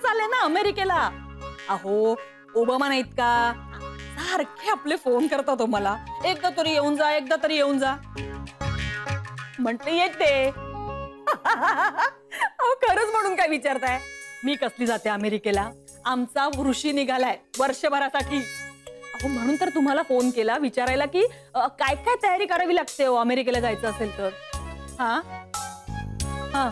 चालले ना अमेरिकेला. अहो ओबामा नाहीत का, सारखे आपले फोन करतात मला, एकदा तरी येऊन जा, एकदा तरी येऊन जा. म्हटले येते. अहो खरंच म्हणून काय विचारताय? मी कसली जाते अमेरिकेला? आमचा ऋषी निघालाय वर्षभरासाठी. अहो म्हणून तर तुम्हाला फोन केला विचारायला की काय काय तयारी करावी लागते हो अमेरिकेला जायचं असेल तर. हा हा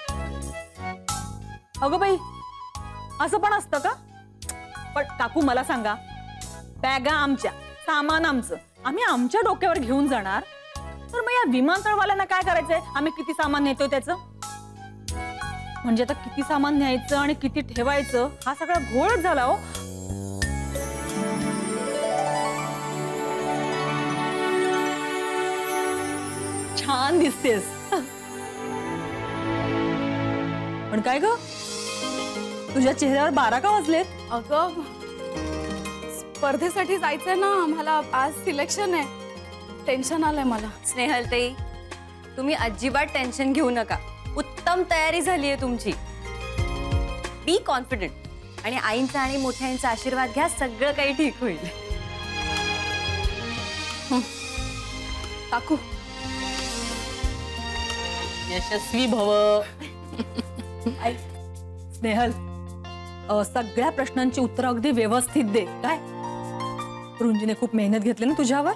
अगं बाई असं पण असतं का? पण काकू मला सांगा, बॅगा आमच्या, सामान आमचं, आम्ही आमच्या डोक्यावर घेऊन जाणार, तर मग या विमानतळवाल्यांना काय करायचंय? आम्ही किती सामान नेतोय त्याचं? म्हणजे आता किती सामान न्यायचं आणि किती ठेवायचं हा सगळा घोळच झाला हो. छान दिसतेस. पण काय ग, तुझ्या चेहऱ्यावर 12 का वाजलेत? अगं स्पर्धेसाठी जायचंय ना आम्हाला, आज सिलेक्शन आहे. टेन्शन आलंय मला. स्नेहलताई, तुम्ही अजिबात टेन्शन घेऊ नका. उत्तम तयारी झाली आहे तुमची. बी कॉन्फिडंट आणि आईंचा आणि मोठ्यांचा आशीर्वाद घ्या, सगळं काही ठीक होईल. काकू यशस्वी भव. स्नेहल, सगळ्या प्रश्नांची उत्तर अगदी व्यवस्थित दे. काय रुंजीने खूप मेहनत घेतली ना तुझ्यावर.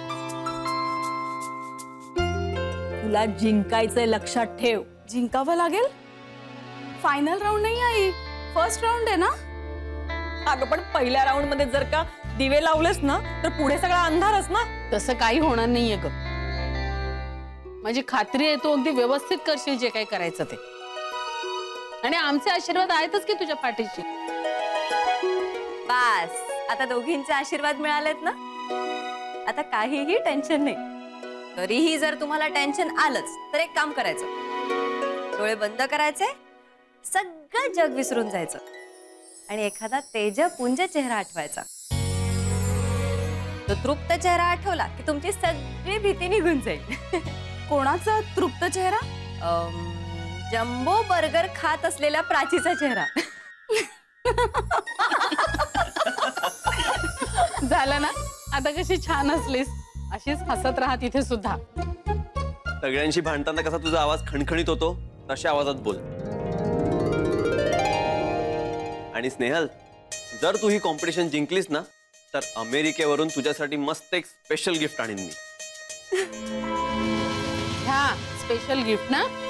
तुला जिंकायचंय, लक्षात ठेव. जिंकावं लागेल. फायनल राऊंड नाही आई, फर्स्ट राऊंड आहे ना. अगं पण पहिल्या राऊंड मध्ये जर का दिवे लावलेस ना तर पुढे सगळा अंधारच ना. तसं काही होणार नाहीये ग. माझी खात्री आहे तू अगदी व्यवस्थित करशील जे काही करायचं ते. आणि आमचे आशीर्वाद आहेतच की तुझ्या पाठीशी. बस आता दोघींचे आशीर्वाद मिळालेत ना, आता काहीही टेन्शन नाही. तरीही जर तुम्हाला टेन्शन आलंच तर एक काम करायचं, डोळे बंद करायचे, सगळं जग विसरून जायचं आणि एखादा तेजपुंज चेहरा आठवायचा. तो तृप्त चेहरा आठवला की तुमची सगळी भीती निघून जाईल. कोणाचा तृप्त चेहरा? जम्बो बर्गर खात असलेल्या प्राचीचा चेहरा. झालं ना, आता कशी छान हसलीस, अशीच हसत राहा तिथे सुद्धा. सगळ्यांशी भांडताना कसा तुझा आवाज खणखणीत होतो तशा आवाजात बोल. आणि स्नेहल, जर तू ही कॉम्पिटिशन जिंकलीस ना तर अमेरिकेवरून तुझ्यासाठी मस्त एक स्पेशल गिफ्ट आणीन मी. ह्या स्पेशल गिफ्ट ना